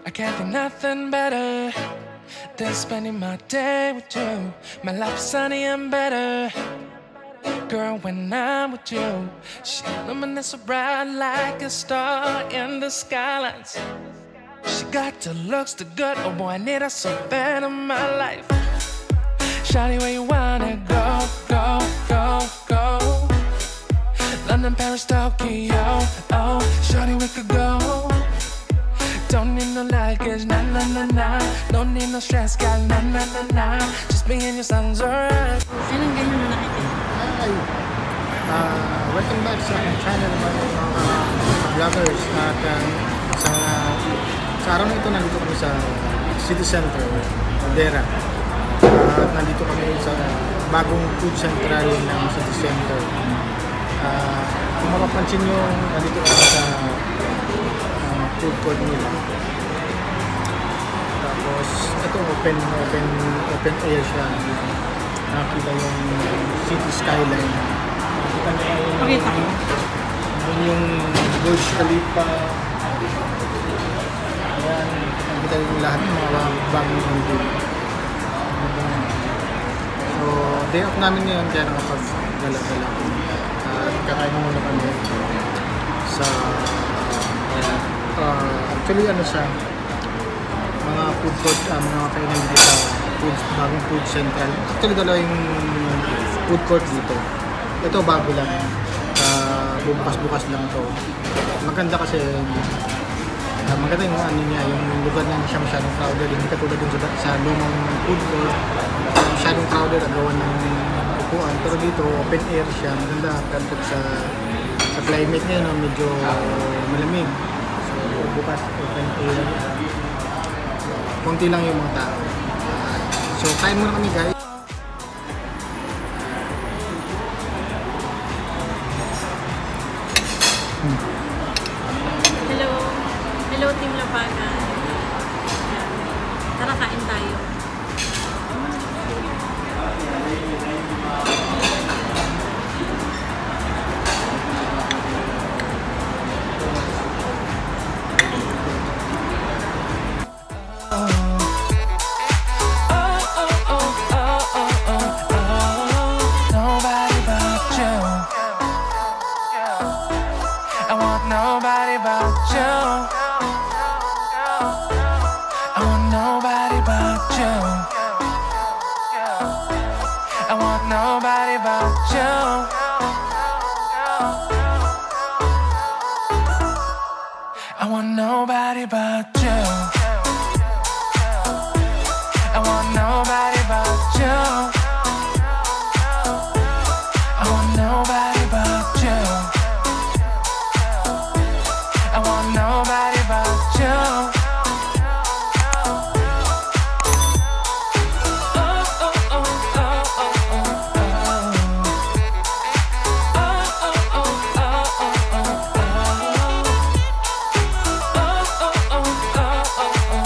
I can't think nothing better than spending my day with you. My life is sunny and better, girl, when I'm with you. She illuminates so bright like a star in the skylines. She got the looks, the good, oh boy, I need her so bad in my life. Shawty, where you wanna go, go, go, go? London, Paris, Tokyo, oh, shawty, we could go. Don't need no luggage, nah, nah, nah, nah. Don't need no stress, gal, nah, nah, nah, nah. Just me and your son's alright. Anong ganyan na nakikita? Hi! Welcome back sa aking channel mga vloggers. At sa araw na ito, nandito kami sa City Center, Caldera. At nandito kami sa bagong food central ng City Center. Kung mapapansin nyo, nandito kami sa food court nila. Tapos ito open air siya. Nakita yung city skyline. Pakita ko. Yun yung Burj Khalifa. Ayan, nakita yung lahat ng mga bagong building. So day off namin ngayon kaya nakapag-gala-gala. Kakain muna kami sa actually ano siya, mga food court, mga kainan dito sa bagong food central. Actually dalawa yung food court dito. Ito bago lang, bukas-bukas lang to. Maganda kasi maganda yung ano niya, yung lugar niya, siya masyadong crowded, hindi katulad dun sa lumang food court, masyadong crowded, agawan ng upuan. Pero dito open air siya, maganda, perfect sa climate niya, no? Medyo malamig. Bukas open air, konti lang yung mga tao. So kain muna kami guys. Hello Team Labanan. Tara kain tayo. Nobody but you. I want nobody but you. I want nobody but you. I want nobody but you. I want nobody but you. I want nobody but you. I want nobody but you. Oh, oh, oh, oh, oh, oh, oh. Oh, oh, oh, oh, oh, oh, oh. Oh, oh, oh, oh, oh, oh,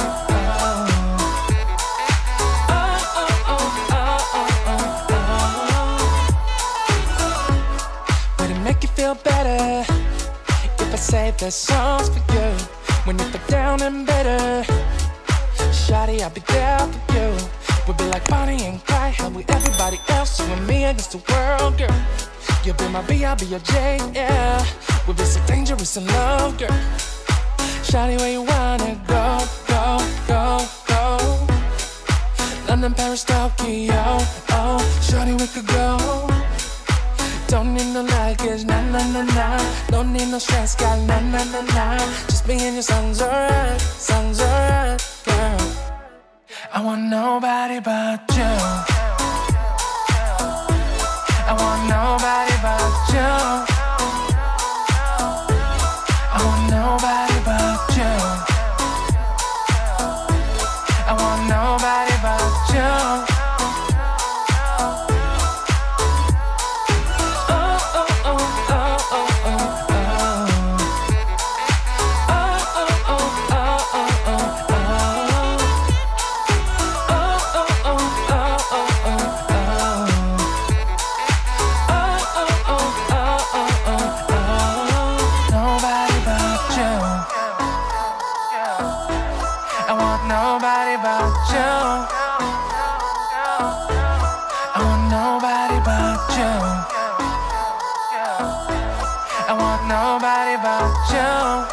oh. Would it make you feel better if I say the songs for you when you feel down and bitter? Shawty, I'll be there for you. We'll be like Bonnie and Clyde, how we everybody else, you and me against the world, girl. You'll be my B, I'll be your J, yeah. We'll be so dangerous in love, girl. Shawty, where you wanna go, go, go, go? London, Paris, Tokyo, oh, shawty, we could go. Don't need no luggage, nah, nah, nah, nah. Don't need no stress, gal, nah, nah, nah, nah. Just me and your son's alright, girl. I want nobody but you. I want nobody but you. I want nobody but you. I want nobody but you. Oh, nobody but you.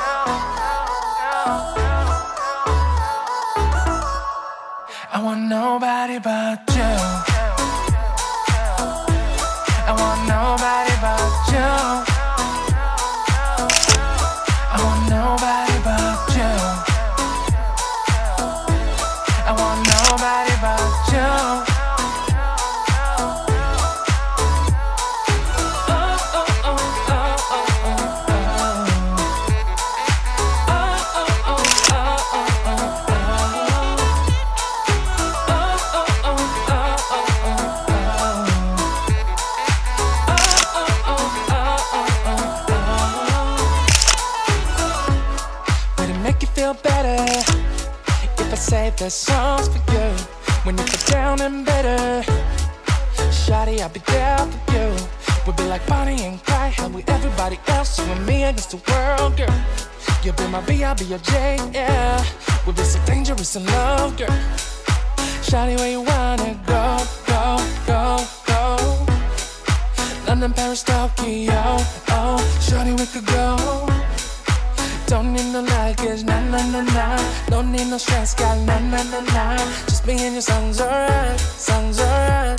I want nobody but you. I want nobody but you. I want nobody but you. I want nobody but you. Feel better if I save the songs for you when you feel down and bitter. Shawty, I'll be there for you. We'll be like Bonnie and Clyde, how we everybody else, you and me against the world, girl. You'll be my B, I'll be your J, yeah. We'll be so dangerous in love, girl. Shawty, where you wanna go, go, go, go? London, Paris, Tokyo, oh. Shawty, we could go. Don't need no luggage, nah, nah, nah, nah. Don't need no stress, got nah, nah, nah, nah. Just me and your songs alright, songs alright.